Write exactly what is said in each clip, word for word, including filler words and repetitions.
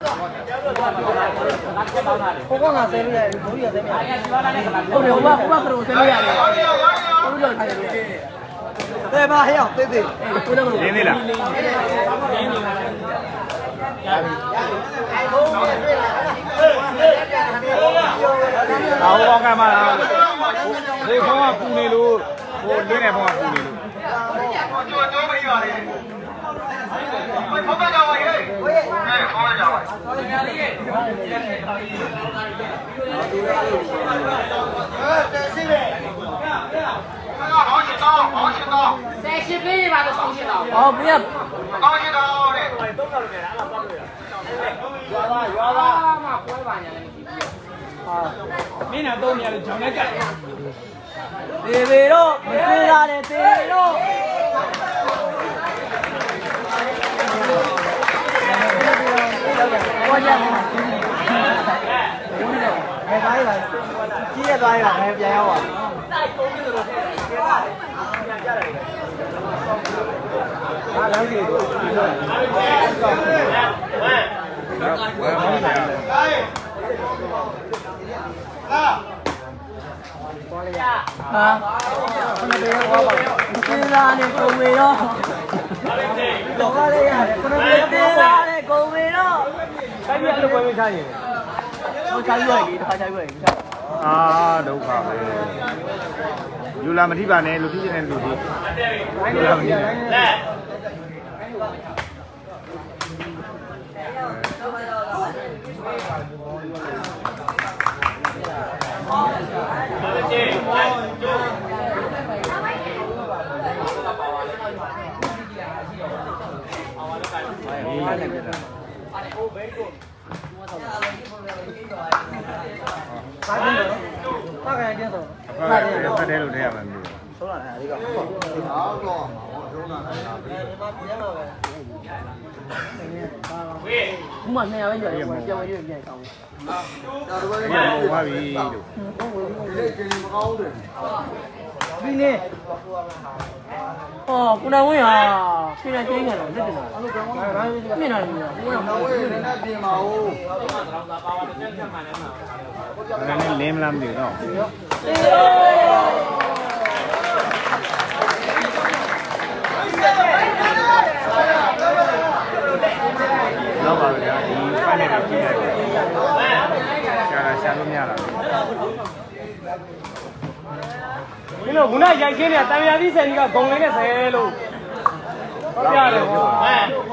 ကိုကငါဆဲလို့ရတယ်ဘိုးကြီးကဆဲမရတယ်ဟုတ်တယ်ဟိုကဟိုကကတော့ဆဲလို့ရတယ်ဘိုးကြီးကဆဲလို့ရတယ်တဲ့ပါဟဲ့အောင်သေးသေးကိုတော့ရင်းသေးလားရင်းနေပါအော်ဘောကမှလားဒီဘောကပူနေလို့ဟိုလင်းနေဘောကပူနေလို့ကျွတ်ကျွတ်မရပါလေဘောကကြောက်ပါရဲ့ဟဲ့ဘောကကြောက်ပါညာလေးရဲ့ဟဲ့တက်စီပဲ好几刀，好几刀。三十倍吧，都好几刀。哦，不要。好几刀嘞。多少钱？俺老包对了。有了，有了。妈，快吧你！啊，明年冬天就叫你干。对对喽，不是他的对喽。我讲。哎，来一来，几个来一来，还便宜不？啊，两斤。啊，那边我吧，现在呢够味了。老板嘞呀，那边现在呢够味了。这边都不会参与。我参与了，他参与了。啊，都好嘞。有那么地方呢，路地呢，路地。有那么地方。大概多少？大概多少？这样子。收了呢，这个。好多嘛，我收了呢。喂，我们那边有有有有有高。啊，有花皮的。嗯，这这是高的。对呢。哦，湖南味啊，现在真看了，真的。没哪里啊？湖南味人家地嘛哦。那你连不连的喏？老板呀，你饭店的进来的，下来下路面了。你那湖南人今年单元比赛你个公认的赛路，好漂亮哦！哎。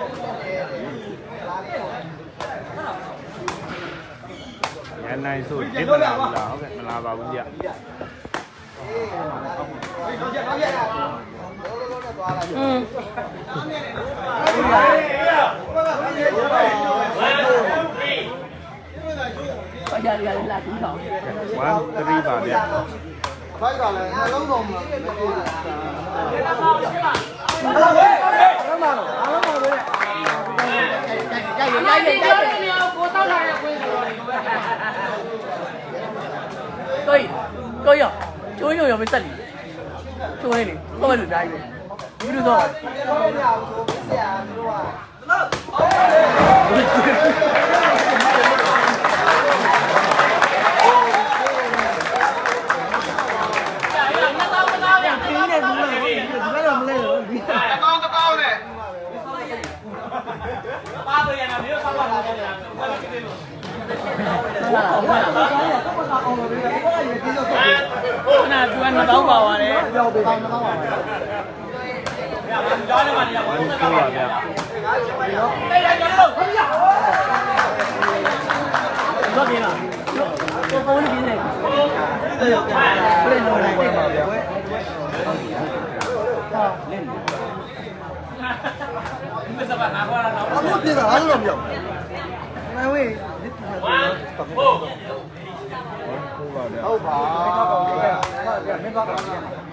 原来是这么来的，好的，那把物件。嗯。我家里来几套？我这里吧的。快点来，那老公嘛。可以，可以啊，就用有没这里，就那里，我们就加一个，你知道吗？那主要是刀包啊嘞，刀包刀包啊。多少钱了？我我的钱呢？对呀，不能弄来的。好，你们是把拿过来了？我这个还是没有。那位，完，不。好吧，没搞搞。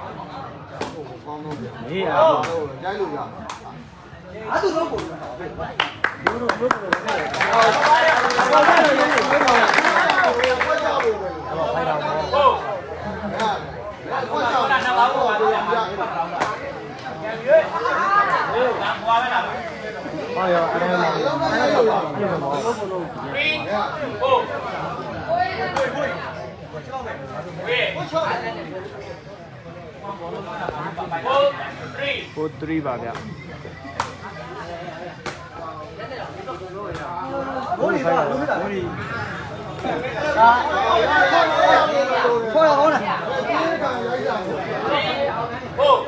没啊，加油呀！啊，都能过。有有有有。哦，我这个也有没搞。我叫的。哦。看，我叫的。那老婆对呀。哎呦，哎呦，哎呦， four three ပါဗျဘိုးလေးပါလို့ဖြစ်တာဘိုးလေးဟာခေါ်ရအောင်လားဟုတ်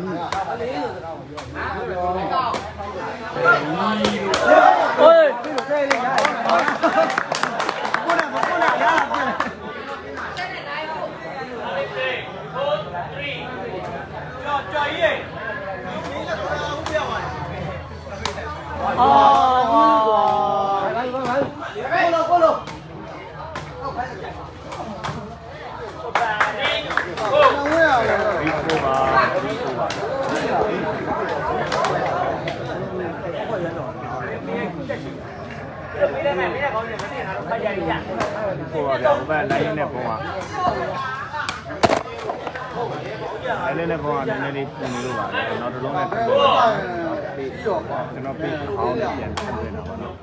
โอ้ยพี่เต้เลยนะကိုနာကိုနာလာอ๋อไปไปไปโลโกโลเอาไปโอ้โหบีโฟပါบีโฟပါไม่ได้ไม่ได้เขาเนี่ยไม่ได้นะเขาใหญ่ใหญ่บีโฟပါဗျာဟိုဘက်လိုင်းနဲ့ပုံอ่ะလိုင်းနဲ့ပုံอ่ะနည်းနည်းလေးပြင်လို့ပါလေနောက်တစ်လုံးနဲ့ပြင်လို့ပြီးတော့ကျွန်တော်ပြီးအောင်ပြန်ပြင်နေတာပါနော်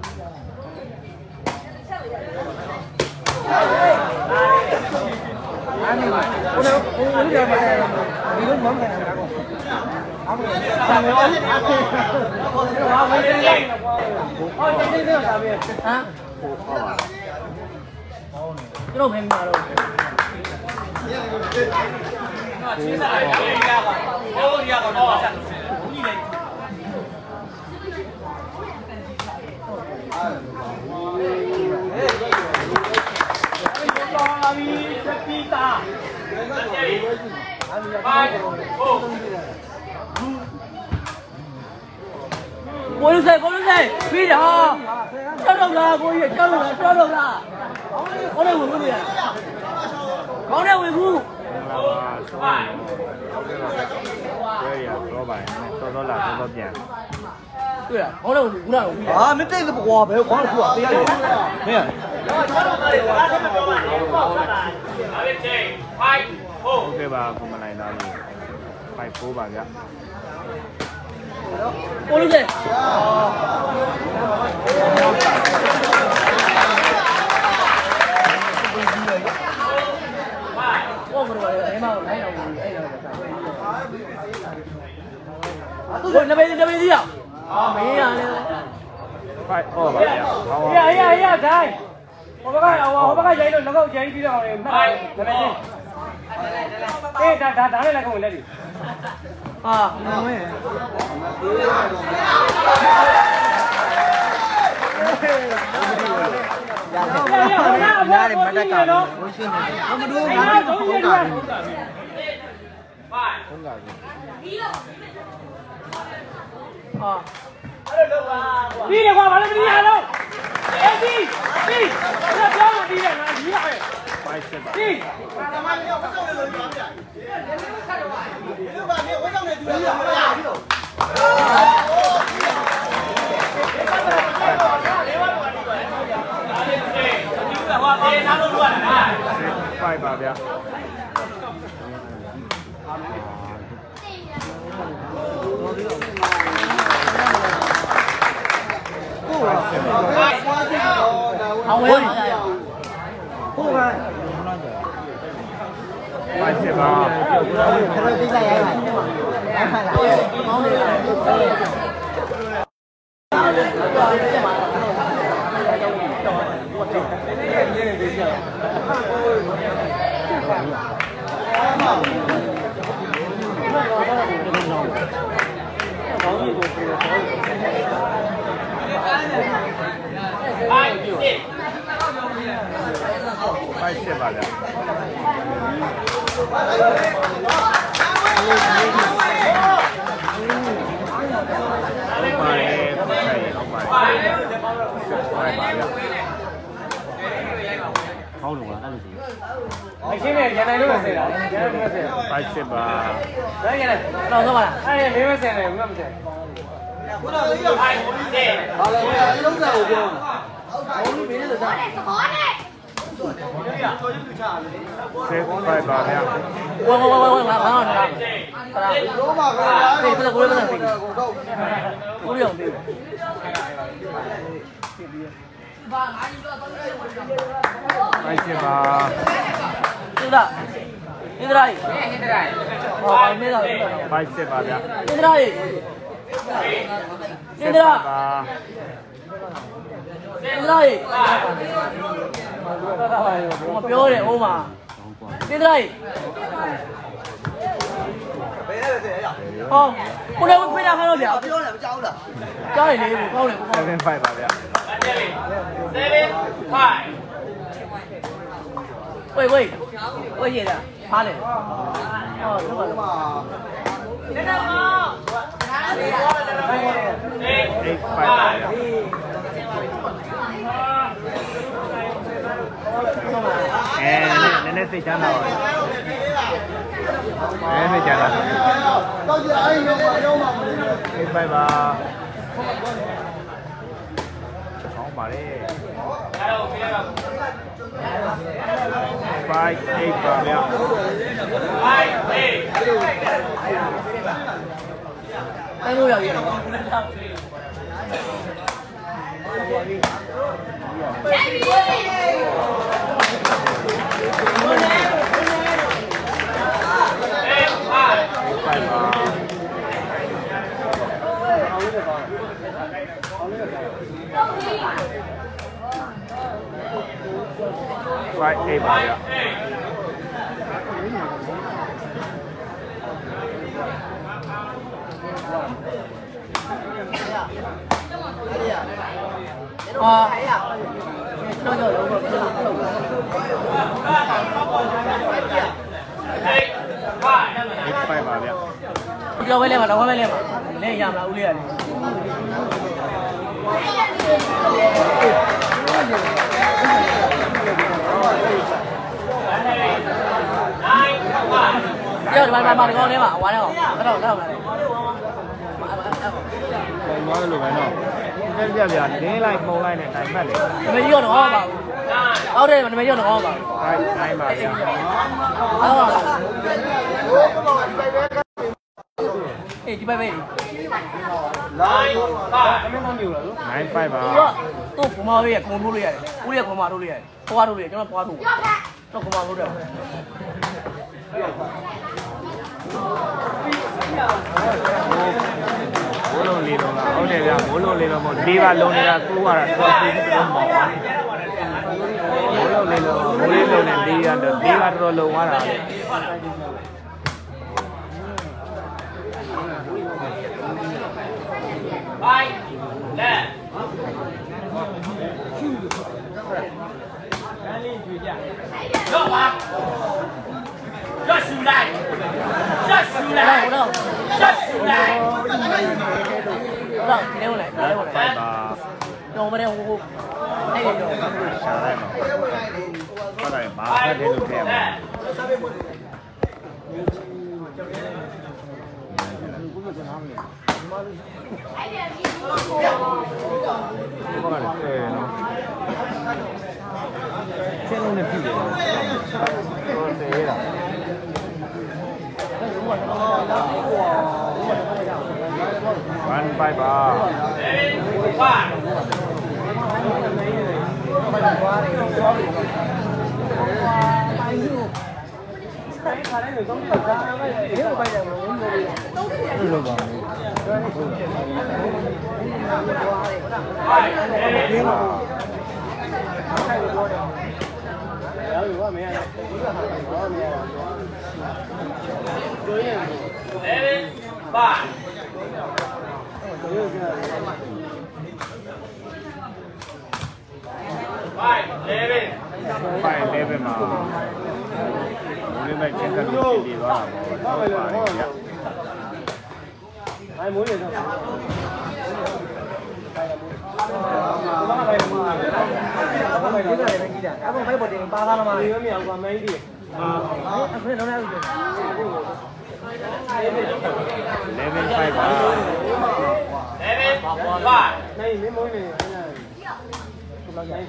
အဲ့ဒီကိုယ်ကိုယ်ရပါတယ်ဒီလိုမှမခံရဘူးအားမလို့ဘာလဲဘာဝေးနေလဲဟောတိတိတော့ဒါပဲဟမ်ဟိုဟောပါကျွန်တော်မင်းမာတော့ကျေးဇူးပါကျေးဇူးပါဟောရကတော့ဆက်လို့ဘုန်းကြီးလည်းလာပြီစပီတာကိုလူဆိုင်ကိုလူဆိုင်ပြီးတယ်ဟာကြောက်တော့လားကိုကြီးကြောက်တော့လားကြောက်တော့လားခေါင်းနဲ့ဝင်ဘူးလေခေါင်းနဲ့ဝင်ဘူးဟုတ်ကဲ့ပါဆိုတော့ဘယ်ရတော့ပါနဲ့တော်တော်လာတော်တော်ပြန်对啊，ခေါင်းနဲ့ဝင်ဘူးလားဟာမတိတ်ကွာဘယ်ခေါင်းနဲ့ကွာတရားရတယ်မင်းโอเคပါကွန်မလိုက်သားလို့five fourပါဗျကိုလူဆိုင်ဟုတ်ကဲ့ပါလေမင်းမလိုက်တော့ဘူးအဲ့တော့ဟိုနဘေးနဘေးကြီးอ่ะအာမင်းရလေ five fourပါဗျအေးအေးအေးဒိုင်းဟိုဘက်ကဟိုဘက်ကရိုင်းလို့လက်ကောက်ရိုင်းပြီးတော့လေမှတ်နဘေးကြီးအေးဒါဒါဒါနဲ့လည်းကုန်လက်ဒီဟာမင်းဝင်ရတယ်မတက်ကတော့ဘိုးရှင်းနေတယ်မတို့ဘာလို့ဟုတ်တာလဲဟုတ်ကဲ့ပြီးတော့ဟာအဲ့လိုပါပြီးတယ်ကွာဘာလို့မပြီးရတော့အေးပြီးပြီးဒါပြောင်းပြီးတယ်ငါကြီးရတယ် five sixပါပြီးဘာမှမပြောမတော့လို့ပြောပြဆက်တော့ပါဒီလိုပါနေဝတ်ကြောင့်နေသူရမရဘူးလို့ fiveပါဗျအောင်ဝဲဟုတ်ကဲ့ five sixပါခရတိကျရိုက်ပါရိုက်ပါလားကောင်းတယ် five sixပါဗျပါတယ်ဟုတ်ပါတယ်ဟုတ်ပါဗျဟောင်းလို့ပါအဲ့လိုကြီးအရှင်းနဲ့ရန်နိုင်လို့ပဲဆဲတာရန်နိုင်လို့ပဲဆဲတာ five sixပါဒါရန်နိုင်တော့တော့ပါလားအဲ့မင်းမဆဲနဲ့ဘယ်မှမဆဲခုနကလေးတော့ဖိုင်ပြီးတယ်ဟာလေအလုံးစားကိုပြောဘုံကြီးမင်းလည်းစားသဘောနဲ့ကျော်ရုပ်ပြချတယ် six fiveပါဗျဝဝဝဝငါငါငါဟာရောမှာကလည်းပြေပြေကိုလည်းမသိဘူးကိုတော့ကိုပြောင်းပြေ Five seven. Indra. Indra. Indra. Oh, Indra. Five seven ဗျာ Indra. Indra. Indra. 我ပြောတယ်ဟိုမှာ Indra. ဟောကိုလည်းပြတာခိုင်းတော့ဗျာပြောတယ်မကြောက်ဘူးလားကြားရလေကိုကောင်းတယ်ကိုကောင်း seven five ပါဗျာ seven five 喂喂喂爷的趴嘞哦这个那个嘛 eight five ပါဗျာအဲနည်းနည်းစိတ်ချမ်းသာပါနည်းနည်းစိတ်ချမ်းသာတော့ကြအဲ့ဒီရောမှာ eight five ပါဟောပါလေ five eight ပါဗျာ five eight တိုင်းလို့ရပြီနော် five eight ပါဗျာဟာတော့တော့တော့ပြလို့ eight five ပါဗျာကြောက်ဝဲလဲမှာတော့ဝဲလဲမှာလဲရမလားဦးလေးရတယ်ပြောဒီမှာမှာဒီကောင်လေးမှာဝါးတော့တော့တော့လာတယ်ဟိုလိုပဲနော်ပြပြပြလင်းလိုက်ပုံလိုက်နဲ့တိုင်မှတ်လေမမေကြီးတော့ဟောပါဘူးအောက်တယ်မမေကြီးတော့ဟောပါဘူးတိုင်းတိုင်းပါဗျာဟုတ်ပါအေးဒီပိုက်ပဲ nine five ပါတော့ဘုမာလေးကခုံထိုးလို့ရတယ်ဦးလေးကခုံမထိုးလို့ရတယ်ဖွားထိုးလို့ရတယ်ကျွန်တော်ဖွားထိုးတော့ခုံမထိုးတယ်ဘိုးလုံးလေးတော့ဟုတ်တယ်ဗျာဘိုးလုံးလေးတော့မဟုတ်လေးပါလုံးနေတာကိုးရတာတော့ပြီးတော့မောင်းပါဘိုးလုံးလေးတော့ဘိုးလေးလုံးနဲ့လေးရတော့လေးပါတော့လုံးသွားတာလေဘိုင်းလက်တော့ပါရရှိလိုက်ရရှိလိုက်တော့ရရှိလိုက်တော့နေဦးလိုက်နေဦးလိုက်ပါတော့မရဲဟိုအဲ့ဒီတော့ရှာလိုက်ပါဟုတ်တယ်ဘာဖတ်တယ်လို့ပြောမှာဘာလဲဆယ်နော်ဆယ်လုံးနဲ့ပြည့်တယ်တော့ဆယ်ရတာone five ပါ five eleven five eleven မှာဘယ်လိုလဲချက်ကပ်ပြီးပြီးသွားတာပေါ့ဟုတ်ပါတယ်ဗျအဲမိုးနေတော့ဘာမှမလုပ်ဘူးဘာမှမလုပ်ဘူးအဲ့ဒါလည်းကြီးတာအဲ့ဘုံဖိုက်ပေါ်တင်ပါကားလားမလေးမမြောက်ကမင်းကြီးအာအဲ့ဒါလုံးလိုက်eleven five ပါ eleven five နိုင်မင်းမိုးနေအဲ့ဒါဘယ်လောက်ကြီး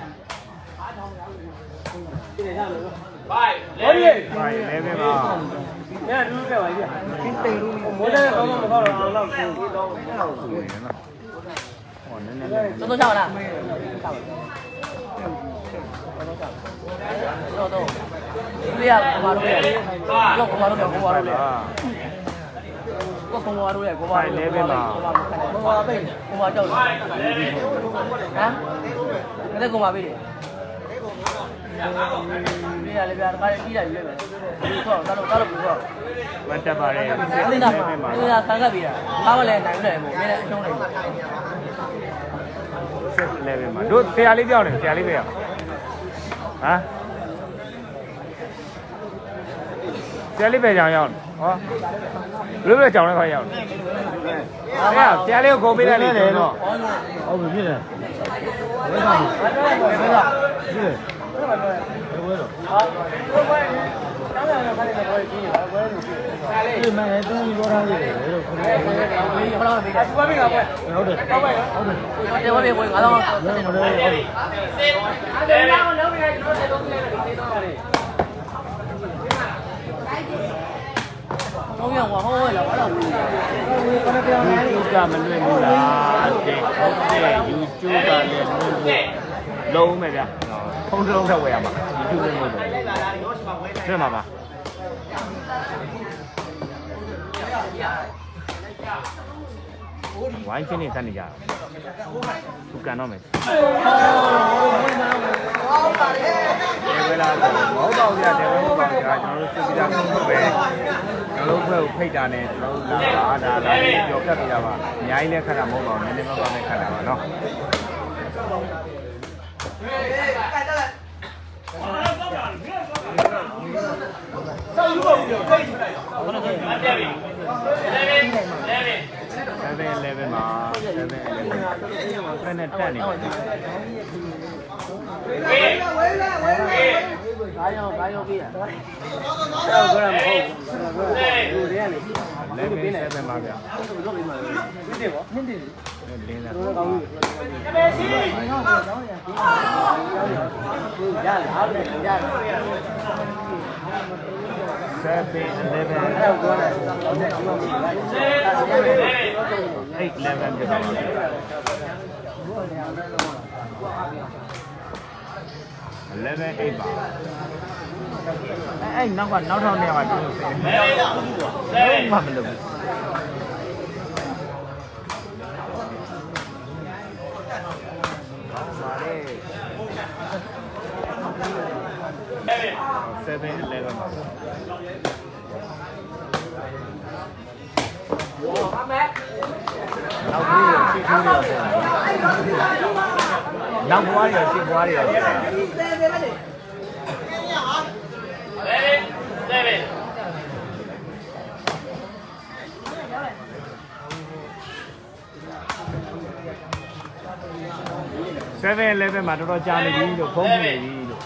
ဒီနေရလို့ five eleven five eleven ပါညတူးခဲ့ပါကြီး။ဒီတိမ်လို့မိုးတဲ့ကောင်းမကောင်းတော့အောင်တော့ကိုဒီတော့ဟောနည်းနည်းသုံးသုံးချောင်းလားတော့တော့ဒီရကိုမတို့ရဲ့တော့ကိုမတို့ကကိုမတို့ရဲ့ကိုကိုမတို့ရဲ့ကိုမတို့ရဲ့ကိုမကိုမပိတ်ကိုမကြောက်တယ်ဟမ်အဲ့ဒါကိုမပိတ်တယ်ဒီရလေပြားတခါလေးပြီးတာယူလိုက်မယ်ဒီတော့တော့တော့တော့ပြီးတော့မတက်ပါနဲ့ဒီနာမှာဒီနာဆန်းကပ်ပြီးတာဘာမှလည်းနိုင်နိုင်မို့နည်းနည်းအရှုံးလိုက်ဆက်လေပဲမှာတို့ဆရာလေးပြောင်းနေဆရာလေးပဲရဟမ်ဆရာလေးပဲကြောင်ရောက်ဟောဘယ်လိုလဲကြောင်လဲခေါ်ရောက်ဆရာဆရာလေးကိုကိုပေးလိုက်လေတော့ဟုတ်ပြီဖြစ်တယ်ဝဲတာဝဲတာဖြစ်တယ်ဝဲတော့ဟာဘယ်တောင်းရတာခါလေးလည်းပြောကြည့်ရဝဲလို့ဖြစ်တယ်ဒီမှာလည်းတင်းပြီးပြောထားရတယ်လို့ခဏခဏဘယ်လိုပေးတာသူကပေးတာကွဟုတ်တယ်ဟုတ်ပါရဲ့ဟုတ်တယ်ဘယ်လိုပေးကိုငါတော့တက်တယ်ဟုတ်တယ်ဟုတ်တယ်အဲ့ဒါတော့လုံးပြီးကျွန်တော်တို့လုံးပြီးတော့တယ်ဟုတ်ရပါဟောလာဘာလို့ခဏပြောင်းနေယူကမလွင့်ဘူးလားတဲ့ဟုတ်တယ်ယူကျိုးကလည်းလွင့်လို့လုံးမယ်ဗျာဖုန်းတစ်လုံးထပ်ဝယ်ရမှာယူကျိုးလွင့်လို့တွေ့မှာပါဝိုင်းချင်းနေတက်နေကြသူကန်တော့မယ်တယ်ဝဲလာမောပေါက်ရတယ်ဝဲပေါက်ရကျွန်တော်တို့စစ်ပြတာမျိုးပဲကျွန်တော်တို့ဘက်ကိုဖိတ်တာနဲ့ကျွန်တော်တို့လာတာလာကြော်ပြတ်နေတာပါအများကြီးလည်းခက်တာမဟုတ်ပါဘူးနည်းနည်းပါးပါးနဲ့ခက်တာပါနော်ဆောက်ယူပါဦးပြောဖိတ်ချလိုက်ဟုတ်တယ်ဟုတ်တယ်ပြီelevenမှာeleven elevenဖက်နဲ့တက်နေပါဝေးဝေးဝေးဝေးဘာရောဘာရောပြီးတာတော့ကြရမဟုတ်ဘူးဒီကနေလည်းပေးနေတယ်မှာဗျာလုပ်ပြီးမှာပြီးတယ်ဗောနင်းတယ်လင်းလာတော့ကောင်းပြီတပည့်စီရလားရတယ်ရတယ် seven eleven eight eleven ပြပါမယ်eleven eightပါအဲ့နောက်ကနောက်ထောင်နေရမှာတူလို့ဆက်တယ်ဘာမလုပ်ဘူးseven elevenပါအမေနောက်ပြီးရရှိသေးတယ်နောက်ဘွားရရှိဘွားရရတယ်seven elevenမှာတော်တော်ကြာနေပြီလို့ဖုန်းနေပြီလို့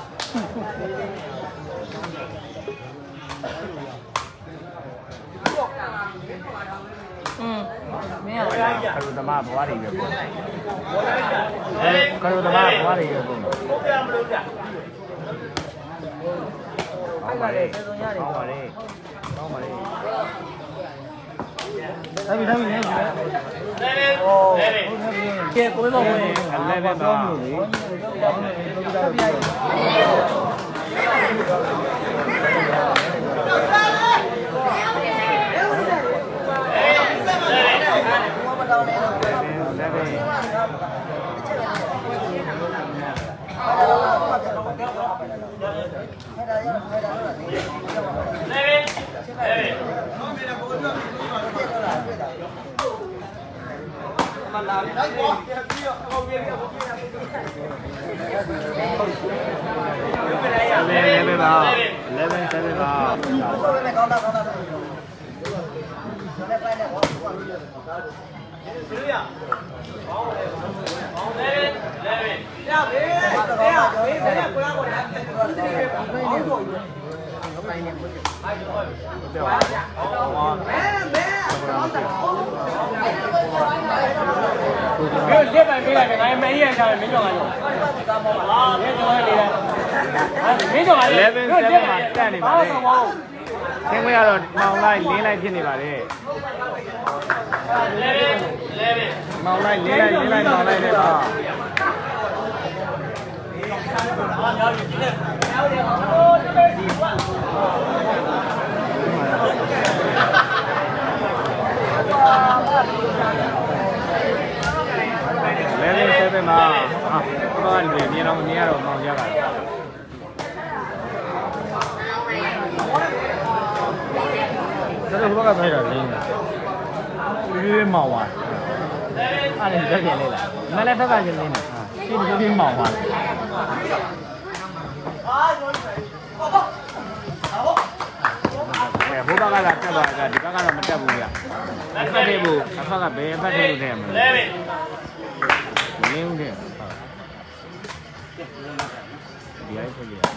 อืมမင်းကခရုသမားဘွားတွေပဲပေါ့အဲခရုသမားဘွားတွေပဲပေါ့ဟုတ်ပြမလို့ပြဟုတ်ပါလေဟုတ်ပါလေဟုတ်ပါလေတိုင်းတိုင်းနေပြီโอ้ကဲကိုမမောဝင် elevenပါမလာလိုက်ပေါ်ပြီးတော့အကောင်ပြေပြီးတော့ပြေးတာ elevenပါeleven sevenပါဆိုရမယ်ကောင်းတာကောင်းတာဆိုလည်းပိုင်းနဲ့ဟောဘယ်လိုရဘောင်းလေဘောင်းလေelevenရပြီရပြီဘယ်ကကိုလာကိုလာဘောင်းတော့ပိုင်းနဲ့ဘယ်လိုလဲမဲမဲဘယ်လက်ပိုင်ပေးလိုက်တယ်ငါမင်းရချာမင်းကြောင့်ကဟာမင်းကြောင့်လေမင်းကြောင့်ကလေeleven sevenမှာတက်နေပါလေသင်ခွေကတော့မောင်လိုက်လင်းလိုက်ဖြစ်နေပါလေeleven elevenမောင်လိုက်လင်းလိုက်လင်းလိုက်မောင်လိုက်နေပါ eleven seven မှာဟာဘာလဲမြင်တော့မြင်ရတော့မောင်ရတာဒါတော့ဘက်ကဖိုက်တာလင်းပြေးပြေးမောင်သွားအဲ့ဒါတက်ပြန်လေးလားမလည်းဘက်ကကျလင်းတယ်ပြေးပြေးပြေးမောင်သွားအဲဘိုးဘက်ကလာတက်သွားတာဒီဘက်ကတော့မတက်ဘူးဗျအဖက်သေးဘူးအဖက်ကဘယ်အဖက်သေးလို့ထဲမှာလဲလင်းဦးတယ်ဒီအိုက်ပြေးရ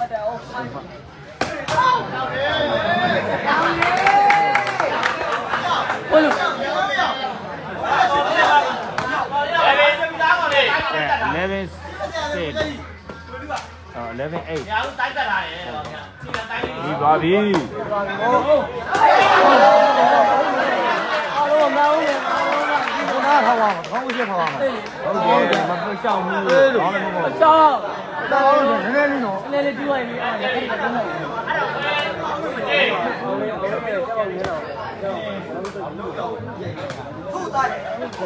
ဘယ်လို eleven six oh eleven eight ညာဦးတိုက်တက်လာတယ်ဒီပါပြီအားလုံးမောင်းနေဘုရားထောက်ပါမခေါင်းရှိထောက်ပါမဟုတ်တယ်မရှောင်ဘူးဘာလဲမဟုတ်ရှောင်းတော့နည်းနည်းလေးနော်နည်းနည်းပြီးသွားပြီအဲ့ဒါလည်းပြန်လာဟုတ်သားတယ်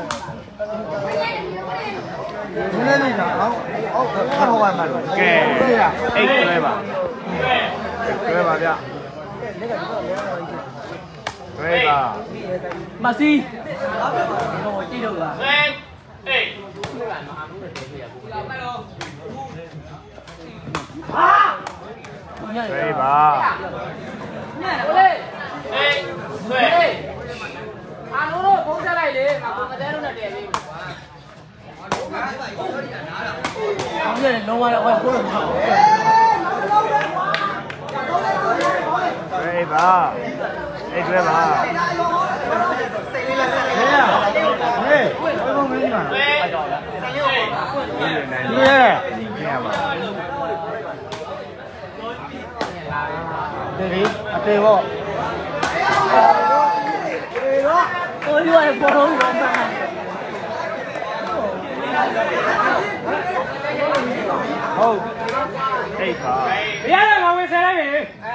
နည်းနည်းလေးနော်ဟုတ်ဟုတ်ထောက်ပါမှာလို့ကဲအိတ်တွဲပါတွဲပါဗျတွဲပါမစီဟိုကြည့်တော့လားအေးဟာတွဲပါညက်ဟိုလေအေးဆွဲအာနိုးတို့ဖုန်းဆက်လိုက်လေငါကတဲတို့နဲ့တည့်လေးအောင်ရတယ်လုံးဝတော့ဟိုကိုတော့တွဲပါအိတ်တွဲပါဟေးဟေးဘယ်လိုမင်းကလဲအဲ့တော့လားဒီရဲကျင်းရပါဒီအတေဘောအေးတော့ဟိုရွာပေါ်တော့ရောမှာဟုတ်အိတ်ပါရရငါဝင်ဆဲလိုက်ပြီ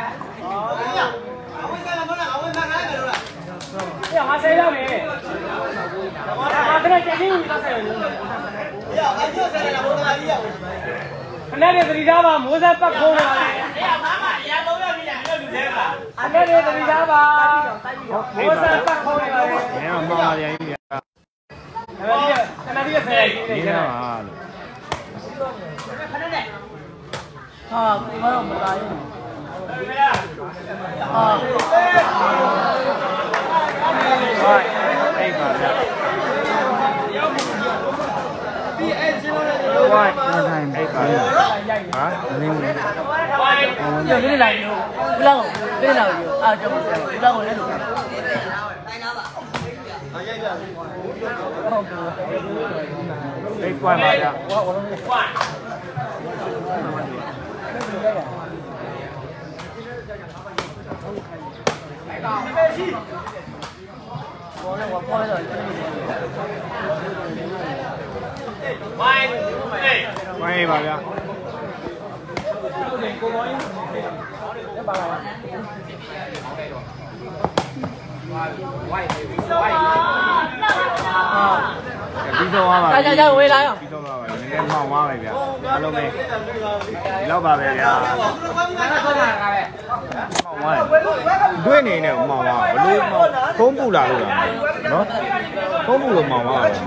ရငါဆဲလိုက်ပြီငါတည်းကကြည့်နေတော့ဆဲလို့ရငါပြောဆဲလိုက်တာဘုရားကြီးရခဏလေးသတိထားပါမိုးဆက်ပတ်ခိုးနေပါလေအေးမာမအရာသုံးရပြီလားမြို့လူသေးပါခဏလေးသတိထားပါမိုးဆက်ပတ်ခိုးနေပါလေဘယ်မှာမှားရရင်ဗျာခဏလေးခဏလေးဆဲလိုက်နေနေပါလို့ခဏနဲ့ဟာဒီမှာတော့မလာရင်ဟာဟုတ်အိတ်ပါဗျာဒီအဲ့ချင်းလို့ဝိုင်းနိုင်အိတ်ပါဗျာဟာနင်းနေညနေလိုက်ရောဘလောက်ဘယ်လောက်ရောအားကြောင့်ဘလောက်ကိုလည်းလို့တိုင်းနာပါအားရိုက်ပြဟုတ်ကဲ့အိတ်ကွာပါဗျာကွာကွာပေါ်တော့ပေါ်တော့ဝိုင်းအေးဝိုင်းပါဗျာကိုပေါ်ရင်လက်ပါလားဝိုင်းဝိုင်းပြီးဆုံးသွားပါပြီကြာကြာဝေးလာရောပြီးဆုံးသွားပါပြီနည်းနည်းမှောင်သွားပြီဗျာအားလုံးပဲဒီလောက်ပါပဲဗျာမှောင်သွားတွေ့နေနေမှောင်သွားဘလို့ဖုံးပူလာလို့လားနော်ဖုံးပူလို့မှောင်သွားတယ်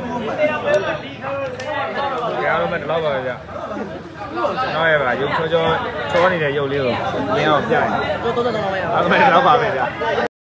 ကြားလို့မဲ့ဒီလောက်ပါပဲဗျာနောက်ရပါရုပ်ချောချောချောနေတဲ့ရုပ်လေးကိုမြင်အောင်ပြရင်တော်တော်တော်ပါပဲအားလုံးပဲဒီလောက်ပါပဲဗျာ